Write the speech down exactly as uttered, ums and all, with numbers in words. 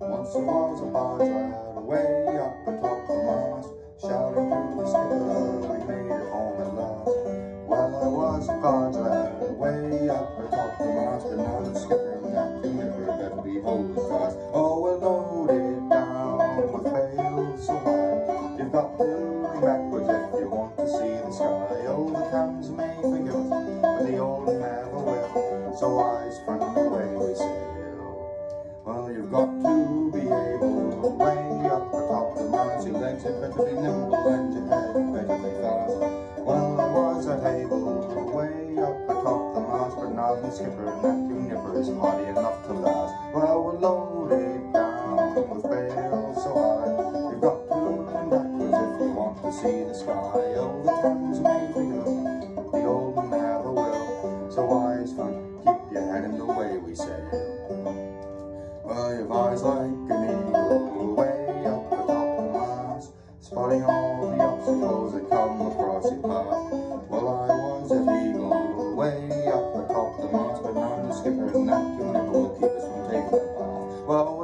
Once there was a barge lad way up atop the mast, shouting to the skipper, we made it home at last. Well, I was a barge lad way up atop the mast, but now the skipper and Captain Nipper better be holding fast. Oh, we're loaded down with bales so high, you've got to lean backwards if you want to see the sky. Oh, the Thames may forgive us, but the old never will, so eyes front away we sail. Well, you've got to be able to way up atop the mast, your legs had better be nimble and your head better be fast. Well, I was at able way up atop the mast, but now the skipper and that two nipper is hardy enough to last. Well, we're loaded down with bales so high, you've got to lean backwards if you want to see the sky. Oh, the Thames may forgive us, the old never will, so wise fun, keep your head in the way we sail. Well, you've eyes like an eagle way up atop the mast, spotting all the obstacles that come across your path. Well, I was an eagle way up atop the mast, but now the skipper and that two nipper will keep us from taking the path. Well,